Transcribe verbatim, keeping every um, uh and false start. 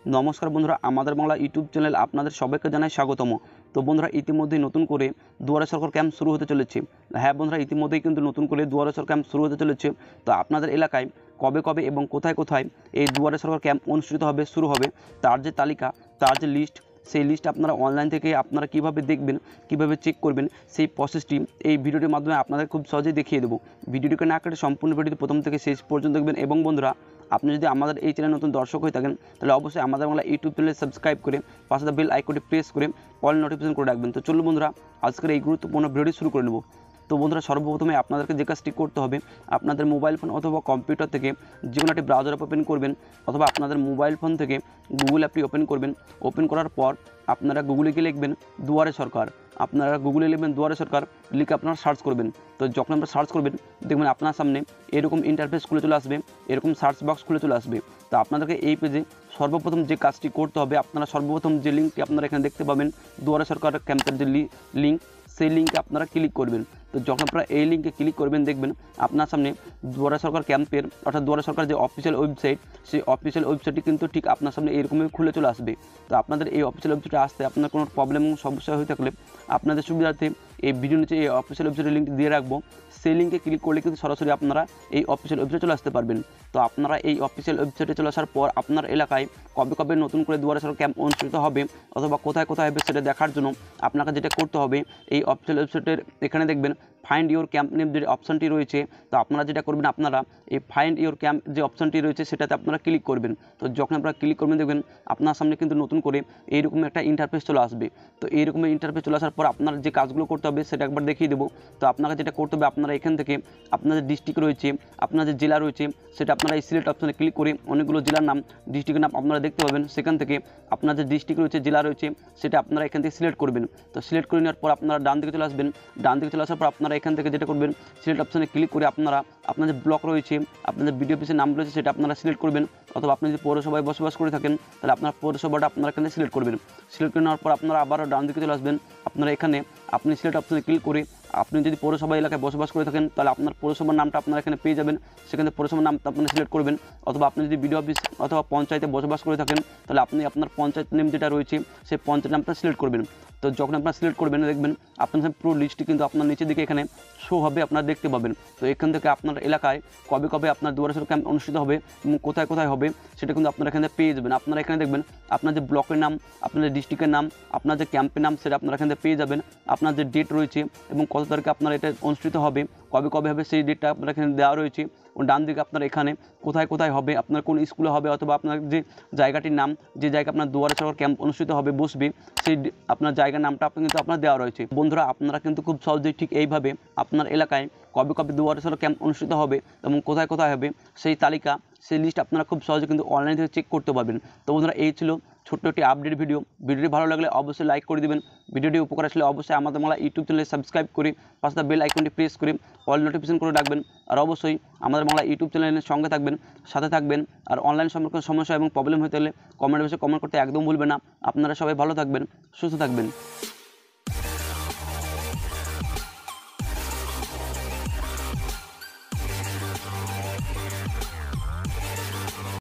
নমস্কার বন্ধুরা, আমাদের বাংলা ইউটিউব চ্যানেল আপনাদের সবাইকে জানাই স্বাগতম। তো বন্ধুরা, ইতিমধ্যেই নতুন করে দুয়ারে সরকার ক্যাম্প শুরু হতে চলেছে। হ্যাঁ বন্ধুরা, ইতিমধ্যেই কিন্তু নতুন করে দুয়ারে সরকার ক্যাম্প শুরু হতে চলেছে। তো আপনাদের এলাকায় কবে কবে এবং কোথায় কোথায় এই দুয়ারে সরকার ক্যাম্প অনুষ্ঠিত হবে, শুরু হবে, তার যে তালিকা, তার যে লিস্ট, সেই লিস্ট আপনারা অনলাইন থেকে আপনারা কীভাবে দেখবেন, কীভাবে চেক করবেন, সেই প্রসেসটি এই ভিডিওটির মাধ্যমে আপনাদের খুব সহজেই দেখিয়ে দেবো। ভিডিওটিকে না কেটে সম্পূর্ণ ভিডিওটি প্রথম থেকে শেষ পর্যন্ত দেখবেন। এবং বন্ধুরা, আপনি যদি আমাদের এই চ্যানেলে নতুন দর্শক হয়ে থাকেন, তাহলে অবশ্যই আমাদের বাংলা ইউটিউব চ্যানেলে সাবস্ক্রাইব করে পাশে বেল আইকনটি প্রেস করে অল নোটিফিকেশন করে রাখবেন। তো চলুন বন্ধুরা, আজকের এই গুরুত্বপূর্ণ ভিডিওটি শুরু করে নেব। তো বন্ধুরা, সর্বপ্রথমে আপনাদেরকে যে কাজটি করতে হবে, আপনাদের মোবাইল ফোন অথবা কম্পিউটার থেকে যে কোনো একটি ব্রাউজার অ্যাপ ওপেন করবেন, অথবা আপনাদের মোবাইল ফোন থেকে গুগল অ্যাপটি ওপেন করবেন। ওপেন করার পর আপনারা গুগলে গিয়ে লিখবেন দুয়ারে সরকার। আপনারা গুগলে লিখবেন দুয়ারে সরকার, লিখে আপনারা সার্চ করবেন। তো যখন আপনারা সার্চ করবেন, দেখবেন আপনার সামনে এরকম ইন্টারফেস খুলে চলে আসবে, এরকম সার্চ বক্স খুলে চলে আসবে। তো আপনাদেরকে এই পেজে সর্বপ্রথম যে কাজটি করতে হবে, আপনারা সর্বপ্রথম যে লিঙ্কটি আপনারা এখানে দেখতে পাবেন, দুয়ারে সরকার ক্যাম্পের যে লিঙ্ক, সেই লিঙ্কে আপনারা ক্লিক করবেন। তো যখন আপনারা এই লিঙ্কে ক্লিক করবেন, দেখবেন আপনার সামনে দুয়ারে সরকার ক্যাম্পের অর্থাৎ দুয়ারে সরকার যে অফিসিয়াল ওয়েবসাইট, সেই অফিসিয়াল ওয়েবসাইটটি কিন্তু ঠিক আপনার সামনে এরকমই খুলে চলে আসবে। তো আপনাদের এই অফিসিয়াল ওয়েবসাইটে আসতে আপনার কোনো প্রবলেম এবং সমস্যা হয়ে থাকলে আপনাদের সুবিধার্থে এই ভিডিও নিচে এই অফিসিয়াল ওয়েবসাইটের লিঙ্ক দিয়ে রাখবো। সেই লিঙ্কে ক্লিক করলে কিন্তু সরাসরি আপনারা এই অফিসিয়াল ওয়েবসাইটে চলে আসতে পারবেন। তো আপনারা এই অফিসিয়াল ওয়েবসাইটে চলে আসার পর আপনার এলাকায় কবে কবে নতুন করে দুয়ারে সরকার ক্যাম্প অনুষ্ঠিত হবে অথবা কোথায় কোথায় হবে সেটা দেখার জন্য আপনাকে যেটা করতে হবে, এই অফিসিয়াল ওয়েবসাইটের এখানে দেখবেন ফাইন্ড ইউর ক্যাম্প নেম যে অপশানটি রয়েছে। তো আপনারা যেটা করবেন, আপনারা এই ফাইন্ড ইউর ক্যাম্প যে অপশানটি রয়েছে সেটাতে আপনারা ক্লিক করবেন। তো যখন আপনারা ক্লিক করবেন, দেখবেন আপনার সামনে কিন্তু নতুন করে এইরকম একটা ইন্টারফেস চলে আসবে। তো এইরকম ইন্টারফেস চলে আসার পর আপনার যে কাজগুলো করতে হবে সেটা একবার দেখিয়ে দেবো। তো আপনাকে যেটা করতে হবে, আপনারা এখান থেকে আপনার যে ডিস্ট্রিক্ট রয়েছে, আপনার যে জেলা রয়েছে, সেটা আপনারা এই সিলেক্ট অপশানে ক্লিক করে অনেকগুলো জেলার নাম, ডিস্ট্রিক্টের নাম আপনারা দেখতে পাবেন। সেখান থেকে আপনার যে ডিস্ট্রিক্ট রয়েছে, জেলা রয়েছে, সেটা আপনারা এখান থেকে সিলেক্ট করবেন। তো সিলেক্ট করে নেওয়ার পর আপনারা ডান দিকে চলে আসবেন। ডান দিকে চলে আসার পর আপনারা এখান থেকে যেটা করবেন, সিলেক্ট অপশানে ক্লিক করে আপনারা আপনাদের ব্লক রয়েছে, আপনাদের বিডিও অফিসের নাম রয়েছে, সেটা আপনারা সিলেক্ট করবেন। অথবা আপনি যদি পৌরসভায় বসবাস করে থাকেন, তাহলে আপনার পৌরসভাটা আপনারা এখানে সিলেক্ট করবেন। সিলেক্ট করে নেওয়ার পর আপনারা আবারও ডান দিকে চলে আসবেন। আপনারা এখানে আপনি সিলেক্ট অপশানে ক্লিক করে আপনি যদি পৌরসভা এলাকায় বসবাস করে থাকেন, তাহলে আপনার পৌরসভার নামটা আপনারা এখানে পেয়ে যাবেন। সেখানে পৌরসভার নামটা আপনারা সিলেক্ট করবেন। অথবা আপনি যদি বিডিও অফিস অথবা পঞ্চায়েতে বসবাস করে থাকেন, তাহলে আপনি আপনার পঞ্চায়েত নেম যেটা রয়েছে, সেই পঞ্চায়েত নামটা সিলেক্ট করবেন। তো যখন আপনারা সিলেক্ট করবেন, দেখবেন আপনার পুরো লিস্টটি কিন্তু আপনার নিচের দিকে এখানে শো হবে, আপনারা দেখতে পাবেন। তো এখান থেকে আপনার এলাকায় কবে কবে আপনার দুয়ারে সরকার ক্যাম্প অনুষ্ঠিত হবে এবং কোথায় কোথায় হবে সেটা কিন্তু আপনারা এখানে পেয়ে যাবেন। আপনারা এখানে দেখবেন আপনার যে ব্লকের নাম, আপনাদের ডিস্ট্রিক্টের নাম, আপনার যে ক্যাম্পের নাম, সেটা আপনারা এখানে পেয়ে যাবেন। আপনার যে ডেট রয়েছে এবং কত তারিখে আপনার এটা অনুষ্ঠিত হবে, কবে কবে হবে, সেই ডেটটা আপনার এখানে দেওয়া রয়েছে। ও ডান দিকে আপনার এখানে কোথায় কোথায় হবে, আপনার কোন স্কুলে হবে, অথবা আপনার যে জায়গাটির নাম, যে জায়গায় আপনার দুয়ারে সরকার ক্যাম্প অনুষ্ঠিত হবে, বসবে, সেই আপনার জায়গার নামটা আপনার কিন্তু আপনার দেওয়া রয়েছে। বন্ধুরা, আপনারা কিন্তু খুব সহজেই ঠিক এইভাবে আপনার এলাকায় কবে কবে দুয়ারে সরকার ক্যাম্প অনুষ্ঠিত হবে এবং কোথায় কোথায় হবে সেই তালিকা, সেই লিস্ট আপনারা খুব সহজে কিন্তু অনলাইন থেকে চেক করতে পারবেন। তো বন্ধুরা, এই ছিল ছোট্ট একটি আপডেট ভিডিও। ভিডিওটি ভালো লাগলে অবশ্যই লাইক করে দেবেন। ভিডিওটি উপকার আসলে অবশ্যই আমাদের বাংলা ইউটিউব চ্যানেলে সাবস্ক্রাইব করে পাশে বেল আইকনটি প্রেস করে অল নোটিফিকেশন করে রাখবেন। আর অবশ্যই আমাদের বাংলা ইউটিউব চ্যানেলের সঙ্গে থাকবেন, সাথে থাকবেন। আর অনলাইন সম্পর্কে সমস্যা এবং প্রবলেম হতে হলে কমেন্ট বক্সে কমেন্ট করতে একদম ভুলবেন না। আপনারা সবাই ভালো থাকবেন, সুস্থ থাকবেন।